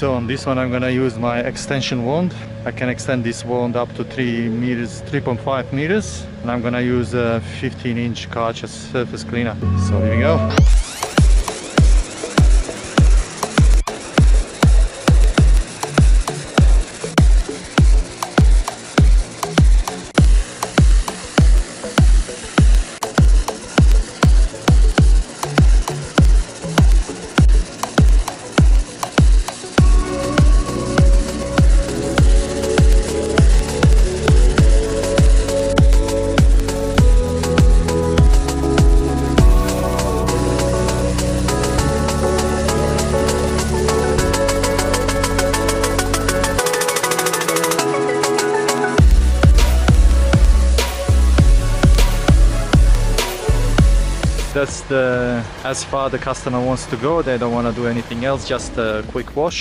So on this one I'm gonna use my extension wand. I can extend this wand up to 3 meters, 3.5 meters, and I'm gonna use a 15-inch Karcher surface cleaner. So here we go. That's as far the customer wants to go. They don't want to do anything else, just a quick wash.